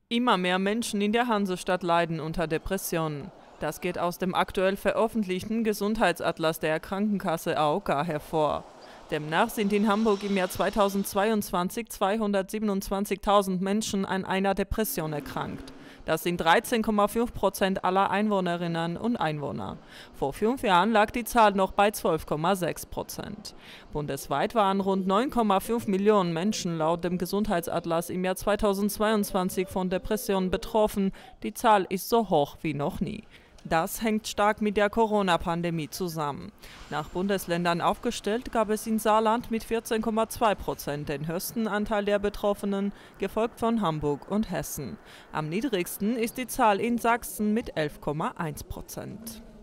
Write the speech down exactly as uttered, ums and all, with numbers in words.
Immer mehr Menschen in der Hansestadt leiden unter Depressionen. Das geht aus dem aktuell veröffentlichten Gesundheitsatlas der Krankenkasse A O K hervor. Demnach sind in Hamburg im Jahr zweitausendzweiundzwanzig zweihundertsiebenundzwanzigtausend Menschen an einer Depression erkrankt. Das sind dreizehn Komma fünf Prozent aller Einwohnerinnen und Einwohner. Vor fünf Jahren lag die Zahl noch bei zwölf Komma sechs Prozent. Bundesweit waren rund neun Komma fünf Millionen Menschen laut dem Gesundheitsatlas im Jahr zweitausendzweiundzwanzig von Depressionen betroffen. Die Zahl ist so hoch wie noch nie. Das hängt stark mit der Corona-Pandemie zusammen. Nach Bundesländern aufgestellt gab es in Saarland mit vierzehn Komma zwei Prozent den höchsten Anteil der Betroffenen, gefolgt von Hamburg und Hessen. Am niedrigsten ist die Zahl in Sachsen mit elf Komma eins Prozent.